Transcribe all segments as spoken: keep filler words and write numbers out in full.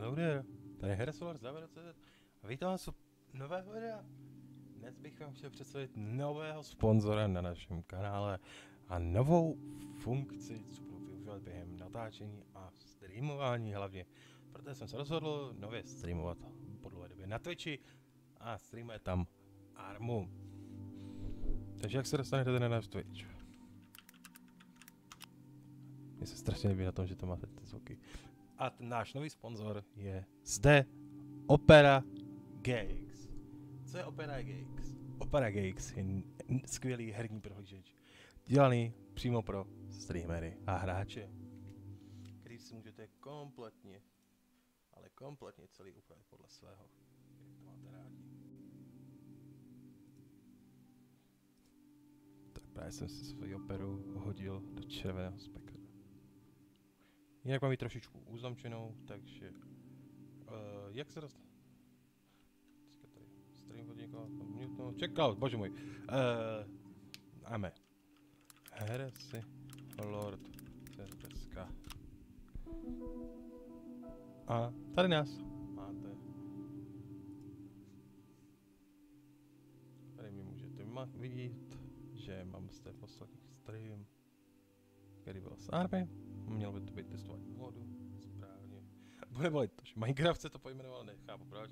Hello there, tady je Heresolar z Davida tečka cé zet a vítám vás u nového videa. Dnes bych vám chtěl představit nového sponzora na našem kanále a novou funkci, co budu využívat během natáčení a streamování hlavně. Protože jsem se rozhodl nově streamovat po dlouhé době na Twitchi a streamuje tam Armu. Takže jak se dostanete na náš Twitch? Mně se strašně líbí na tom, že to máte ty zvuky. A ten náš nový sponzor je zde Opera G X. Co je Opera G X? Opera G X je skvělý herní prohlížeč, dělaný přímo pro streamery a hráče, který si můžete kompletně, ale kompletně celý upravit podle svého, jak to máte rádi. Tak právě jsem si svoji operu hodil do červeného spektra. Jinak mám ji trošičku uzamčenou, takže uh, jak se dostat? Tady stream hodinka, mutno, checkout, bože můj. Uh, máme Heresi Lord Cerdeska. A tady nás máte. Tady mi můžete vidět, že mám zde poslední stream, který byl s Army. Mělo by to být testování modu, správně. Bude bolit to, že Minecraft se to pojmenoval, nechápu proč.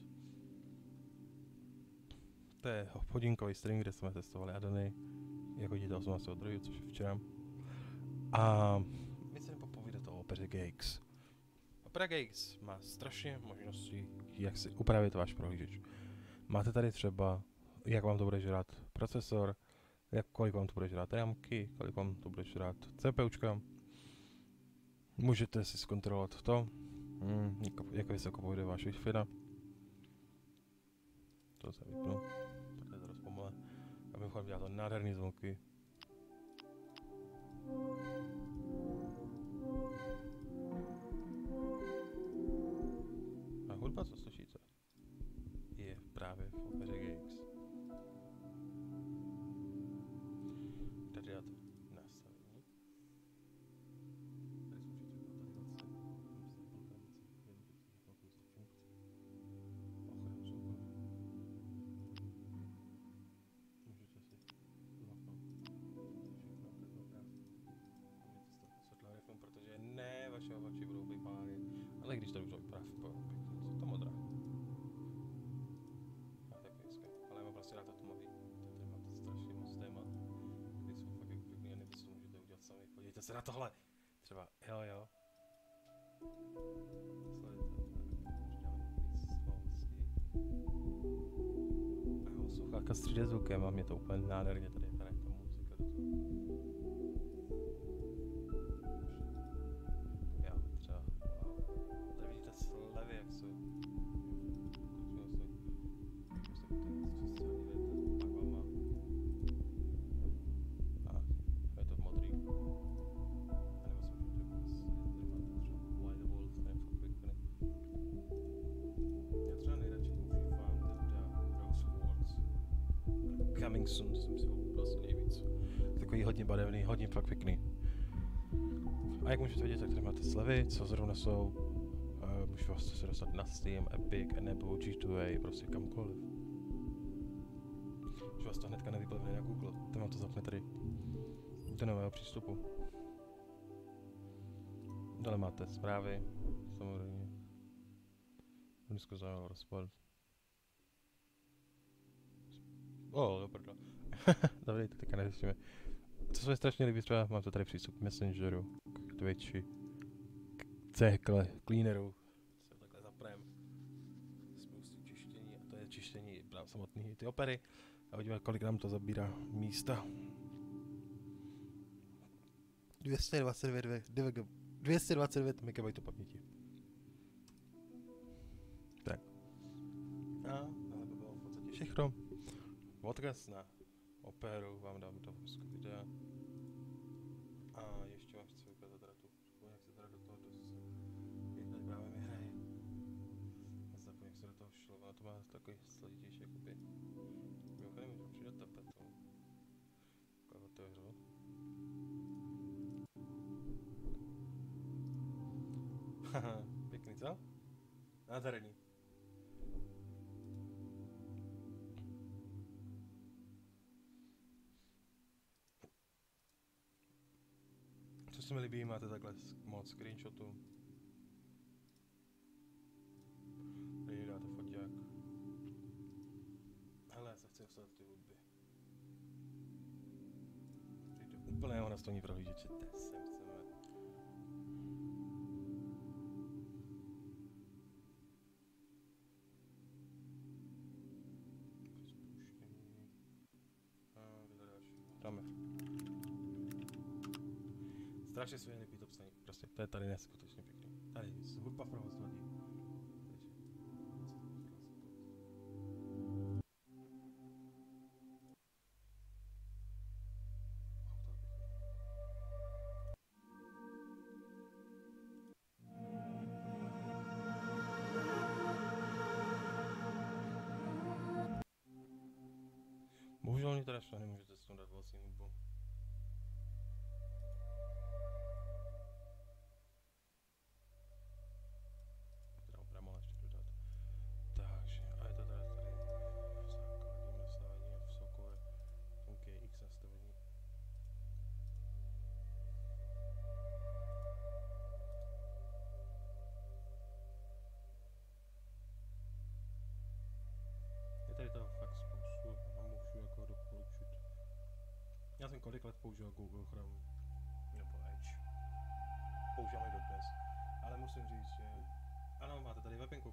To je hodinkový stream, kde jsme testovali addony, jako vidíte osmnáctého druhého což je včera. A my se nepopovídat o Opeře G X. Opera G X má strašně možností, jak si upravit váš prohlížeč. Máte tady třeba, jak vám to bude žrát procesor, jak, kolik vám to bude žrát ramky, kolik vám to bude žrát CPUčka. Můžete si zkontrolovat to, mm, jak vysoko půjde váš Wi-Fi. To se vypnu, tak je to dost pomalé. A mimochodem dělá to nádherný zvuky. A hudba, co slyšíte, je právě v Opeře G X. Tady dáte nastavení. Protože ne, vaše oči budou vypálit, ale když to už vypadá v pěkně, co to modrá. A tak hezké, ale mám prostě rád to tmavý, tady máte strašně moc témat, které jsou fakt jako pěkný a nevy, co můžete udělat sami, podívejte se na tohle, třeba, jo jo. Sledujte, tak, už dáme víc slavosti. A sluchátka s tři dé zvukem a mě to úplně nádherně tady, tady je ta muzika do toho. Coming soon, jsem si ho prostě nejvíc. Takový hodně barevný, hodně fakt pěkný. A jak můžete vidět, tak tady máte slevy, co zrovna jsou. Uh, můžete vlastně se dostat na Steam, Epic, nebo G dva A, prostě kamkoliv. Že vás to hnedka nevyplivne na Google, to vám to zapne tady do nového přístupu. Dále máte zprávy, samozřejmě. Dneska zajímavý rozpad. O, do prdla. Dobrý, to teďka nezjistíme. Co se mi strašně líbí, třeba mám to tady přístup k Messengeru, k Twitchi, k cekle, cleaneru. Se takhle zaprem. Spoustu čištění a to je čištění samotný ty opery. A uvidíme, kolik nám to zabírá místa. dvě stě dvacet devět megabajtů paměti. Tak. A tohle by bylo v podstatě všechno. Odkaz na operu vám dám do popisku videa. A ještě vám chci ukázat teda tu, jak se teda do toho dost, jak tady právě mi hraje. A zapomněl, jak se do toho šlo, ono to má takový složitější jakoby. Mimochodem, mi to přijde tapetou. Takhle otevřu. Haha, pěkný co? Nádherný. Co se mi líbí, máte takhle moc screenshotů. Tady dáte foťák. Hele, já se chci dostat ty hudby. Teď to úplného nastavení prohlížeče, to sem chceme. Dáme. Strašně se mi líbí to psaní. Prostě to je tady neskutečně pěkný. Tady hudba provozování. Bohužel mě teda šlo, nemůžete si dát vlastní hudbu. Teda opravdu ještě dodat. Takže, a je to teda tady v základním nastavení a v sokové tom G X nastavení. Je tady toho fakt spoustu a můžu jako doporučit. Já jsem kolik let používal Google Chrome nebo Edge. Používám i dodnes. Ale musím říct, že ano, máte tady webinku.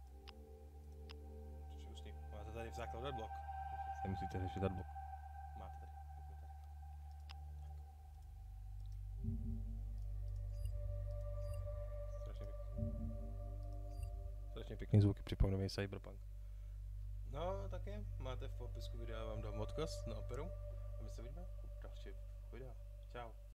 Což je ústý. Máte tady v základu adblock. Nemusíte řešit adblock. Máte tady. Strašně pěkný. Strašně pěkný zvuky, připomíná mi Cyberpunk. No, taky máte v popisku videa, vám dám odkaz na Operu a my se uvidíme u dalšího videa. Čau.